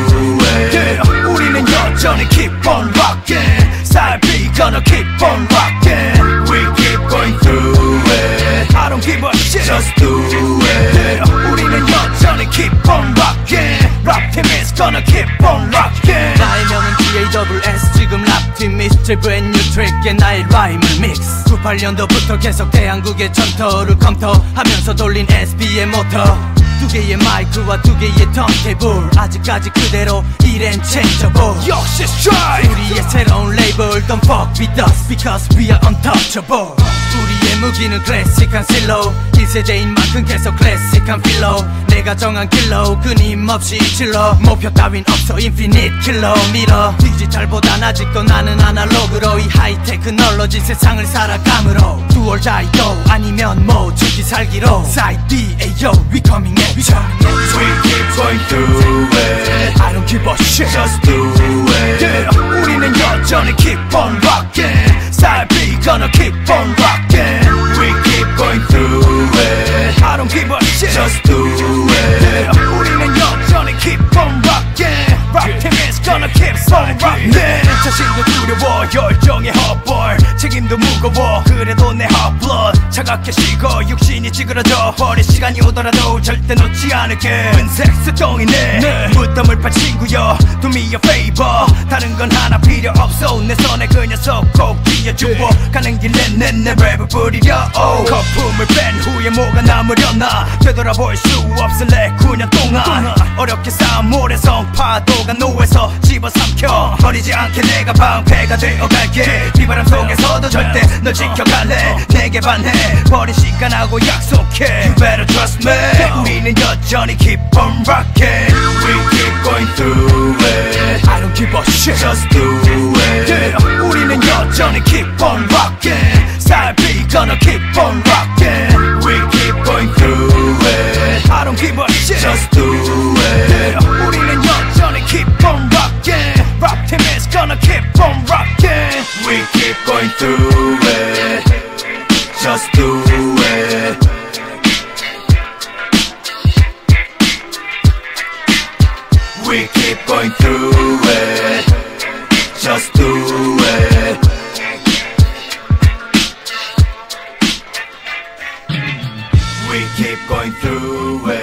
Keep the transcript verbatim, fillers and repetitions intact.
it. Yeah. 우리는 여전히 keep on rocking. Side B gonna keep on rocking. We keep going through it. I don't give a shit. Just do it. Yeah. 우리는 여전히 keep on rocking. Rap team is gonna keep on rocking. 나의 명은 디 에이 더블유 에스 지금 랍팀 미스터 brand new trick에 나의 라임을 믹스. 구십팔 년도부터 계속 대한국의 전터를 컴터하면서 돌린 에스비의 모터. 두 개의 마이크와 두 개의 턴테이블 아직까지 그대로 이랜 changeable. 역시 strike. 우리의 새로운 레이블 Don't fuck with us because we are untouchable. 우리의 무기는 클래식한 실로 일 세대인 만큼 계속 클래식한 필로. 내가 정한 길로 끊임없이 질러. 목표 따윈 없어 인피니트 킬로미터. 디지털보단 아직도 나는 아날로그로 이 하이테크놀로지 세상을 살아감으로 Do or die도 아니면 뭐 죽기 살기로 Side B, ayo, we coming at We keep going through it. I don't give a shit. Just do it. Yeah. 우리는 여전히 keep on rocking. Side B gonna keep on rocking. We keep going through it. I don't give a shit. Just do it. Yeah. 우리는 여전히 keep on rocking. Rock team is gonna keep on rocking. 자신도 두려워 열정의 헛벌. 책임도 무거워 그래도 내 hot blood. 차갑게 식어 육신이 찌그러져 버릴 시간이 오더라도 절대 놓지 않을게. 은색 수동이네 네. 무덤을 판 친구여 Do me a favor. 다른 건 하나 필요 없어 내 손에 그 녀석 꼭 쥐어주어. 가는 길에 내 내 랩을 뿌리려. oh. 거품을 뺀 후에 뭐가 남으려나. 되돌아볼 수 없을래 구 년 동안. 동안 어렵게 쌓은 모래성 파도가 노에서 집어삼켜 버리지 않게 내가 방패가 되어갈게. 비바람 속에서도 절대 널 지켜갈래. 내게 반해 버린 시간하고 약속해. You better trust me. 우리는 여전히 keep on rocking. We keep going through it. I don't give a shit. Just do it. Yeah. 우리는 여전히 keep on rocking. Side B gonna keep on rocking. We keep going through it. I don't give a shit. Just do it. Yeah. 우리는 여전히 keep on rocking. Rap team is gonna keep on rocking. We keep going through it. Just do it. We keep going through it. Just do it. We keep going through it.